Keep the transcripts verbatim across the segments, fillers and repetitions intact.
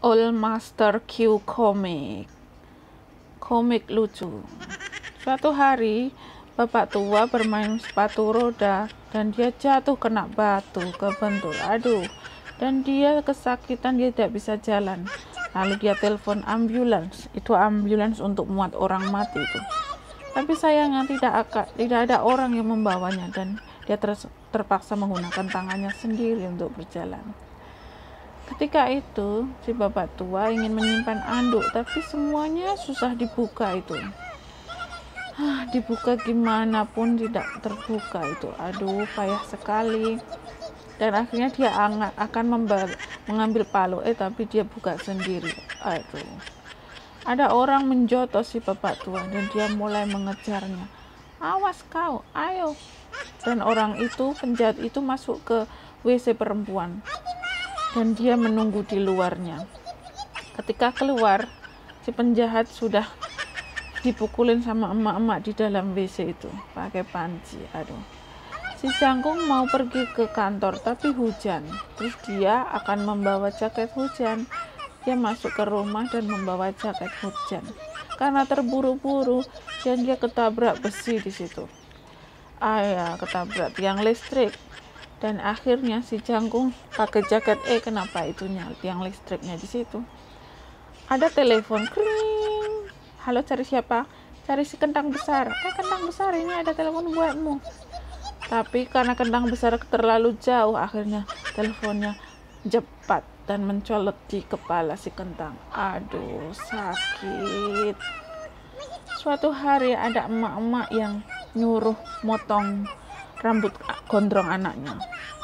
Old Master Q komik. Komik lucu. Suatu hari, bapak tua bermain sepatu roda dan dia jatuh kena batu kebentur. Aduh, dan dia kesakitan, dia tidak bisa jalan. Lalu dia telepon ambulans. Itu ambulans untuk muat orang mati itu. Tapi sayangnya tidak akan, tidak ada orang yang membawanya dan dia ter, terpaksa menggunakan tangannya sendiri untuk berjalan. Ketika itu, si bapak tua ingin menyimpan anduk, tapi semuanya susah dibuka itu. Hah, dibuka gimana pun tidak terbuka itu. Aduh, payah sekali. Dan akhirnya dia akan mengambil palu, eh tapi dia buka sendiri. Aduh. Ada orang menjotos si bapak tua dan dia mulai mengejarnya. Awas kau, ayo. Dan orang itu, penjahat itu masuk ke W C perempuan. Dan dia menunggu di luarnya. Ketika keluar, si penjahat sudah dipukulin sama emak-emak di dalam W C itu pakai panci. Aduh. Si Jangkung mau pergi ke kantor tapi hujan. Terus dia akan membawa jaket hujan. Dia masuk ke rumah dan membawa jaket hujan. Karena terburu-buru dan dia ketabrak besi di situ. Ayah, ketabrak tiang listrik. Dan akhirnya si Jangkung pakai jaket, eh kenapa itunya tiang listriknya di situ. Ada telepon, kring. Halo, cari siapa? Cari si kentang besar. Eh kentang besar, ini ada telepon buatmu. Tapi karena kentang besar terlalu jauh, akhirnya teleponnya cepat dan mencolok di kepala si kentang. Aduh, sakit. Suatu hari ada emak-emak yang nyuruh motong rambut gondrong anaknya.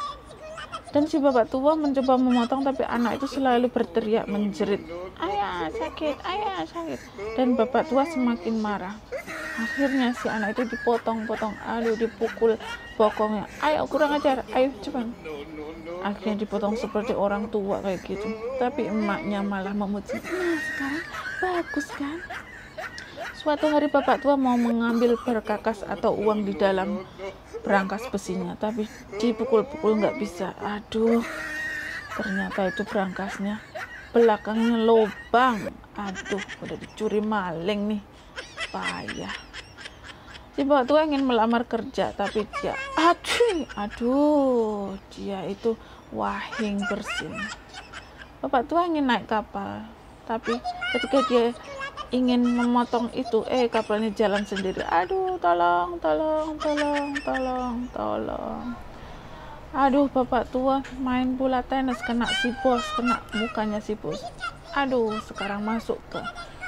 Dan si bapak tua mencoba memotong, tapi anak itu selalu berteriak menjerit, ayah sakit, ayah sakit. Dan bapak tua semakin marah. Akhirnya si anak itu dipotong-potong, aduh dipukul bokongnya, ayo kurang ajar, ayo cepat. Akhirnya dipotong seperti orang tua kayak gitu. Tapi emaknya malah memuji, nah sekarang bagus kan. Suatu hari bapak tua mau mengambil berkakas atau uang di dalam berangkas besinya, tapi dipukul-pukul nggak bisa. Aduh, ternyata itu berangkasnya belakangnya lubang. Aduh, udah dicuri maling nih, payah. Si bapak tua ingin melamar kerja, tapi dia aduh, aduh, dia itu wahing bersin. Bapak tua ingin naik kapal, tapi ketika dia ingin memotong itu, eh kapalnya jalan sendiri. Aduh, tolong, tolong, tolong, tolong, tolong. Aduh, bapak tua main bola tenis kena si bos, kena mukanya si bos. Aduh, sekarang masuk ke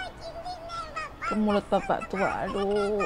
ke mulut bapak tua. Aduh.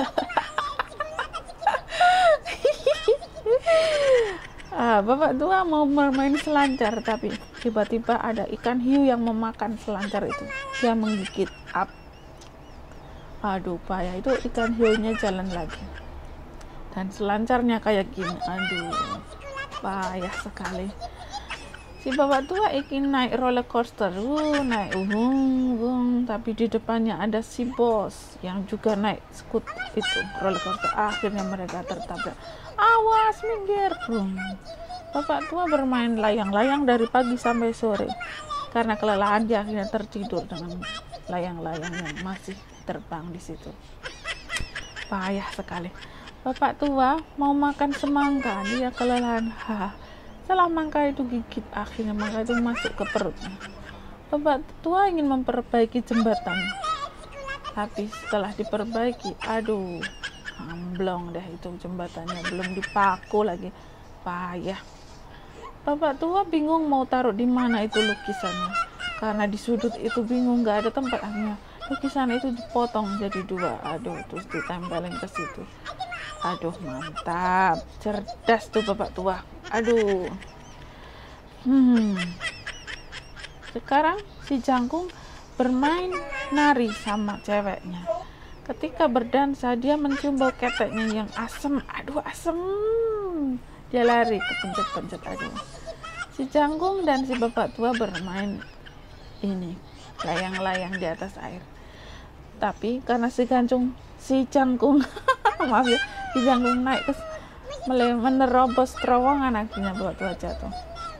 Ah, bapak tua mau bermain selancar, tapi tiba-tiba ada ikan hiu yang memakan selancar itu. Dia menggigit up. Aduh, payah. Itu ikan hiunya jalan lagi. Dan selancarnya kayak gini. Aduh, payah sekali. Si bapak tua ingin naik roller coaster. Uh, naik uhung, uhung. Tapi di depannya ada si bos yang juga naik skut itu, roller coaster. Akhirnya mereka tertabrak. Awas, minggir, brum. Bapak tua bermain layang-layang dari pagi sampai sore. Karena kelelahan dia akhirnya tertidur dengan layang-layang yang masih terbang di situ. Payah sekali. Bapak tua mau makan semangka, dia kelelahan. Ha. Setelah mangka itu gigit, akhirnya mangka itu masuk ke perutnya. Bapak tua ingin memperbaiki jembatan. Tapi setelah diperbaiki, aduh, amblong deh itu jembatannya, belum dipaku lagi. Payah. Bapak tua bingung mau taruh di mana itu lukisannya. Karena di sudut itu bingung, nggak ada tempat. Akhirnya lukisan itu dipotong jadi dua. Aduh, terus ditempelin ke situ. Aduh, mantap. Cerdas tuh bapak tua. Aduh. Hmm. Sekarang si Jangkung bermain nari sama ceweknya. Ketika berdansa, dia mencium bau keteknya yang asem. Aduh, asem. Dia lari ke pencet-pencet. Aduh. Si Jangkung dan si bapak tua bermain ini layang-layang di atas air. Tapi karena si Jangkung, si Jangkung, maaf ya, si Jangkung naik ke menerobos terowongan, akhirnya bapak tua jatuh.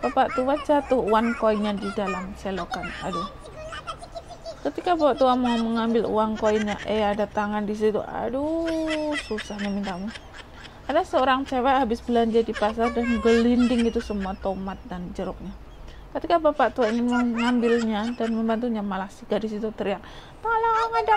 bapak tua jatuh uang koinnya di dalam selokan. Aduh. Ketika bapak tua mau mengambil uang koinnya, eh ada tangan di situ. Aduh, susahnya mintamu. Ada seorang cewek habis belanja di pasar dan gelinding itu semua tomat dan jeruknya. Ketika bapak tua ingin mengambilnya dan membantunya, malah si gadis itu teriak, "Tolong, ada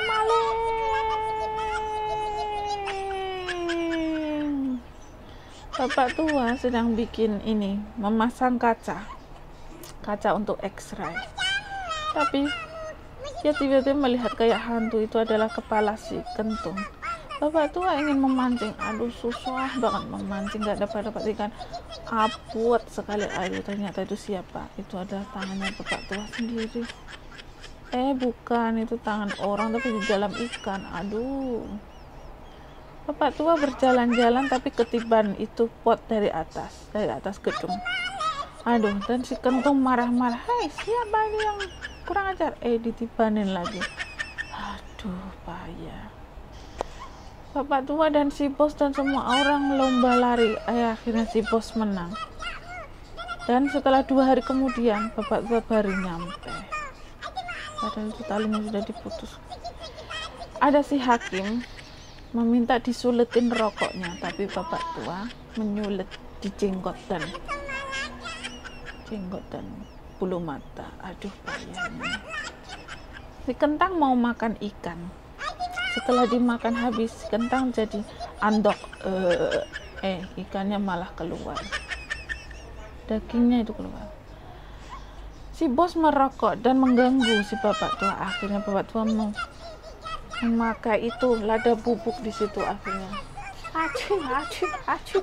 maling!" Bapak tua sedang bikin ini, memasang kaca, kaca untuk X-ray. Tapi dia tiba-tiba melihat kayak hantu, itu adalah kepala si kentung. Bapak tua ingin memancing, aduh susah banget memancing, gak dapat-dapat ikan, abot sekali. Aduh, ternyata itu siapa? Itu adalah tangannya bapak tua sendiri. Eh bukan, itu tangan orang tapi di dalam ikan. Aduh. Bapak tua berjalan-jalan tapi ketiban itu pot dari atas, dari atas gedung. Aduh, dan si kentung marah-marah, "Hei, siapa ini yang kurang ajar?" Eh ditibanin lagi. Aduh, payah. Bapak tua dan si bos dan semua orang lomba lari. Eh, akhirnya si bos menang. Dan setelah dua hari kemudian, bapak tua baru nyampe. Padahal itu talinya sudah diputus. Ada si hakim meminta disuletin rokoknya, tapi bapak tua menyulet di jenggot dan jenggot dan bulu mata. Aduh, payahnya. Si kentang mau makan ikan. Setelah dimakan habis, kentang jadi andok. Eh, eh ikannya malah keluar. Dagingnya itu keluar. Si bos merokok dan mengganggu si bapak tua. Akhirnya bapak tua mau memakai itu lada bubuk di situ akhirnya. Acuh, acuh, acuh.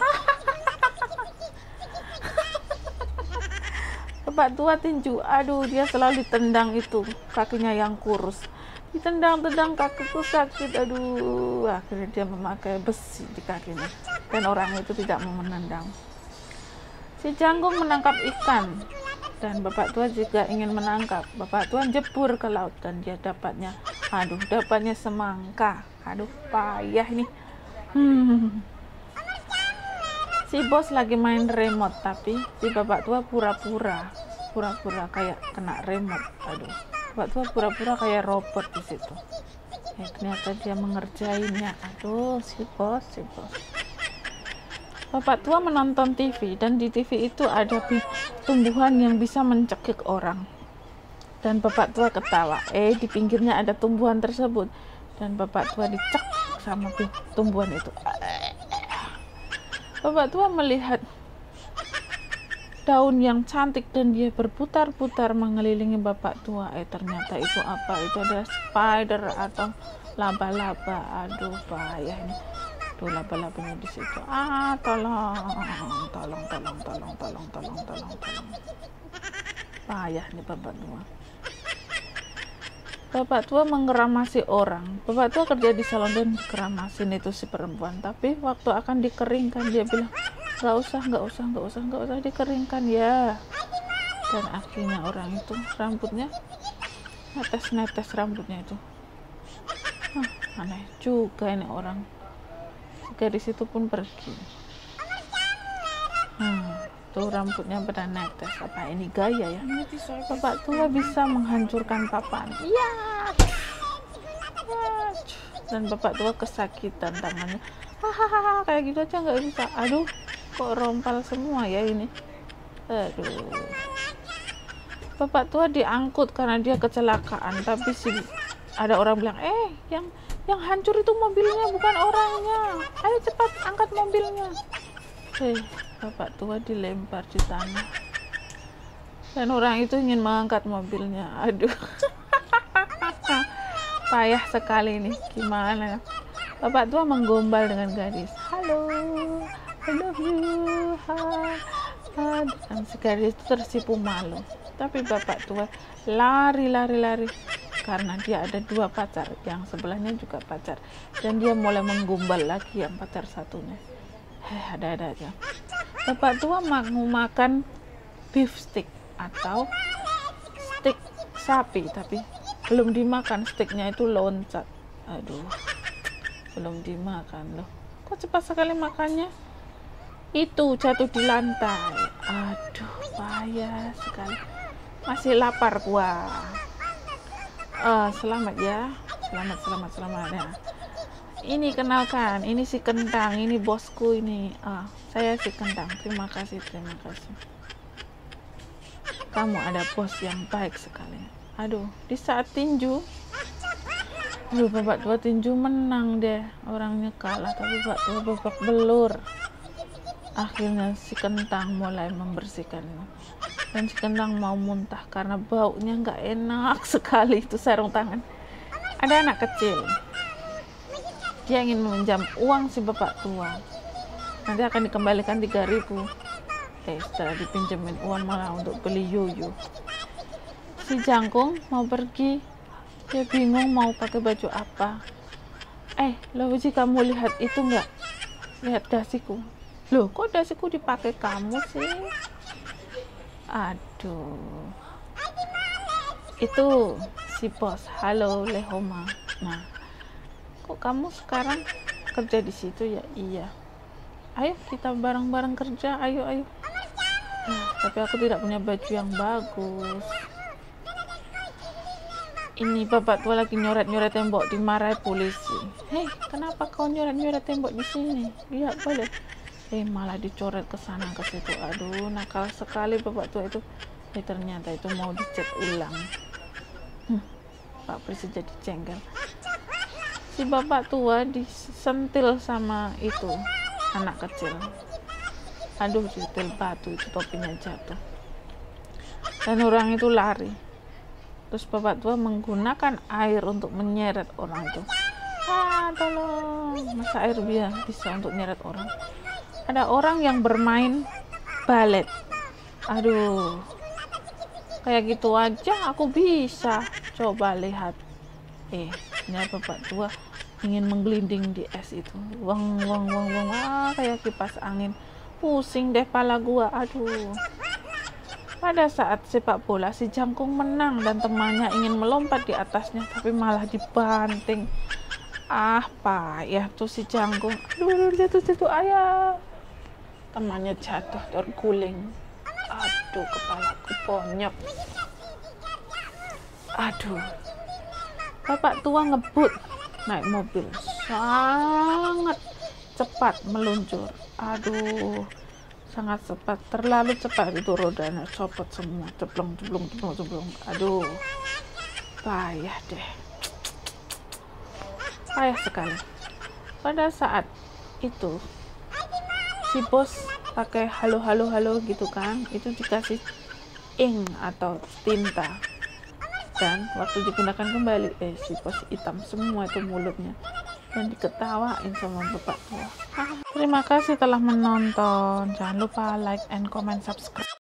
Bapak tua tinju. Aduh, dia selalu ditendang itu kakinya yang kurus. Ditendang-tendang, kakiku sakit. Aduh, akhirnya dia memakai besi di kakinya dan orang itu tidak mau menendang. Si janggung menangkap ikan dan bapak tua juga ingin menangkap. Bapak tua jebur ke laut dan dia dapatnya, aduh, dapatnya semangka. Aduh, payah ini. Hmm. Si bos lagi main remote tapi si bapak tua pura-pura, pura-pura kayak kena remote. Aduh. Bapak tua pura-pura kayak robot di situ. Ya, ternyata dia mengerjainya. Aduh, si bos, si bos. Bapak tua menonton T V dan di T V itu ada tumbuhan yang bisa mencekik orang. Dan bapak tua ketawa. Eh, di pinggirnya ada tumbuhan tersebut dan bapak tua dicek sama tumbuhan itu. Bapak tua melihat daun yang cantik dan dia berputar-putar mengelilingi bapak tua. Eh ternyata itu apa? Itu adalah spider atau laba-laba. Aduh, payah ini. Tuh laba-labanya di situ. Ah, tolong, tolong, tolong, tolong, tolong, tolong, tolong, tolong. Payah nih bapak tua. Bapak tua mengeramasi orang. Bapak tua kerja di salon dan keramasin itu si perempuan. Tapi waktu akan dikeringkan dia bilang, "Gak usah, gak usah, gak usah, gak usah dikeringkan ya." Dan akhirnya orang itu rambutnya netes-netes rambutnya itu. Hah, aneh juga ini orang. Gadis itu pun pergi. Hmm, tuh rambutnya pada netes. Apa ini gaya ya? Bapak tua bisa menghancurkan papan. Iya. Dan bapak tua kesakitan tangannya. Hahaha, kayak gitu aja nggak bisa. Aduh, kok rompal semua ya ini. Aduh. Bapak tua diangkut karena dia kecelakaan, tapi si ada orang bilang, "Eh, yang yang hancur itu mobilnya bukan orangnya. Ayo cepat angkat mobilnya." Eh, bapak tua dilempar di tanah. Dan orang itu ingin mengangkat mobilnya. Aduh. Payah sekali nih. Gimana? Bapak tua menggombal dengan gadis. "Halo, I love you." Ha, ha. Dan si gadis itu tersipu malu. Tapi bapak tua lari, lari, lari. Karena dia ada dua pacar. Yang sebelahnya juga pacar. Dan dia mulai menggombal lagi yang pacar satunya. Heh, ada-ada aja. Bapak tua mau makan beef stick atau stick sapi. Tapi belum dimakan, sticknya itu loncat. Aduh. Belum dimakan loh. Kok cepat sekali makannya? Itu jatuh di lantai. Aduh, payah sekali. Masih lapar gua. Uh, selamat ya. Selamat, selamat, selamat ya. Ini kenalkan, ini si Kentang, ini bosku ini. Ah, saya si Kentang. Terima kasih, terima kasih. Kamu ada bos yang baik sekali. Aduh, di saat tinju, aduh, babak dua tinju menang deh. Orangnya kalah, tapi babak dua babak belur. Akhirnya si Kentang mulai membersihkan, dan si Kentang mau muntah karena baunya nggak enak sekali itu sarung tangan. Ada anak kecil, dia ingin meminjam uang si bapak tua, nanti akan dikembalikan tiga ribu. Eh, setelah dipinjemin uang malah untuk beli yoyo. Si Jangkung mau pergi, dia bingung mau pakai baju apa. Eh, loh, Wiji, kamu lihat itu nggak? Lihat dasiku. Loh, kok dasiku dipakai kamu sih? Aduh, itu si bos. Halo Lehoma. Nah, kok kamu sekarang kerja di situ ya? Iya. Ayo kita bareng-bareng kerja. Ayo, ayo. Nah, tapi aku tidak punya baju yang bagus. Ini bapak tua lagi nyoret-nyoret tembok, dimarahi polisi. Hei, kenapa kau nyoret-nyoret tembok di sini? Iya, boleh. Eh, malah dicoret ke sana ke situ. Aduh, nakal sekali bapak tua itu. Eh, ternyata itu mau dicat ulang. Hmm, Pak Presiden jadi jengkel. Si bapak tua disentil sama itu anak kecil. Aduh, disentil batu, itu topinya jatuh. Dan orang itu lari. Terus bapak tua menggunakan air untuk menyeret orang itu. Ah, tolong. Masa air dia bisa untuk nyeret orang? Ada orang yang bermain balet. Aduh, kayak gitu aja aku bisa. Coba lihat. Eh, ternyata bapak tua ingin menggelinding di es itu. Wang, wang, wang, wang. Ah, kayak kipas angin. Pusing deh pala gua. Aduh. Pada saat sepak bola, si Jangkung menang dan temannya ingin melompat di atasnya, tapi malah dibanting. Ah, payah tuh si Jangkung. Aduh, jatuh-jatuh, ayah. Temannya jatuh terguling. Aduh, kepalaku bonyok. Aduh. Bapak tua ngebut naik mobil, sangat cepat meluncur. Aduh, sangat cepat, terlalu cepat itu, rodanya copot semua, ceplong ceplong ceplong ceplong. Aduh, payah deh, payah sekali. Pada saat itu si bos pakai halo halo halo gitu kan, itu dikasih ink atau tinta, dan waktu digunakan kembali, eh si bos hitam semua itu mulutnya, dan diketawain sama bapak tua. Terima kasih telah menonton, jangan lupa like and comment subscribe.